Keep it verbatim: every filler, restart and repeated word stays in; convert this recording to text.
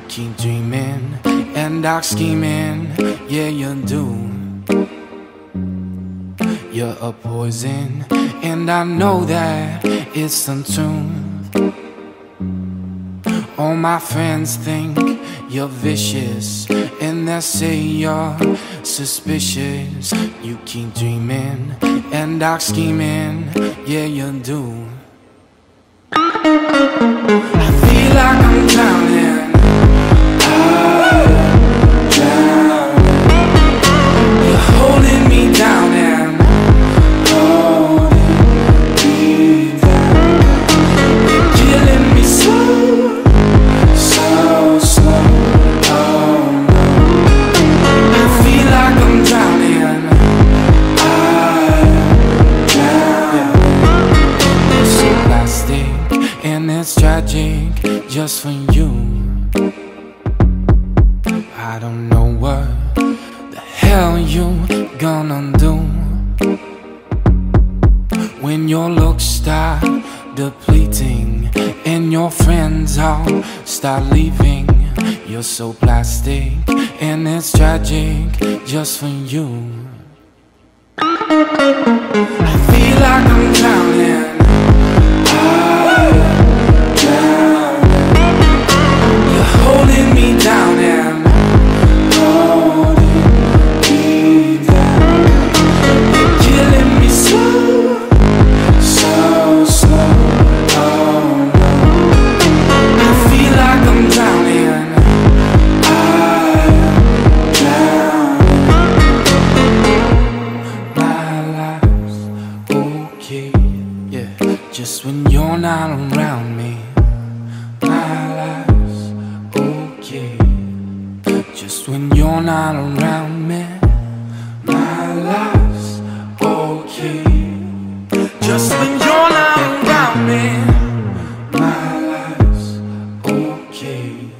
keep dreaming and dark scheming, yeah you do. You're a poison, and I know that it's untrue. All my friends think you're vicious, and they say you're suspicious. You keep dreaming and dark scheming, yeah you do. I feel like I'm drowning. I'm drowning. You're holding me down and holding me down. You're killing me slow, so slow. Oh no. I feel like I'm drowning. I'm drowning. It's so plastic and it's tragic just for you. I don't know what the hell you gonna do when your looks start depleting and your friends all start leaving. You're so plastic and it's tragic just for you. I feel like I'm drowning. I'm drowning. You're holding me down and holding me down. You're killing me slow, so slow. Oh no. I feel like I'm drowning. I'm drowning. My life's okay, yeah, just when you're not around me. My life's okay, just when you're not around me. My life's okay, just when you're not around me. My life's okay.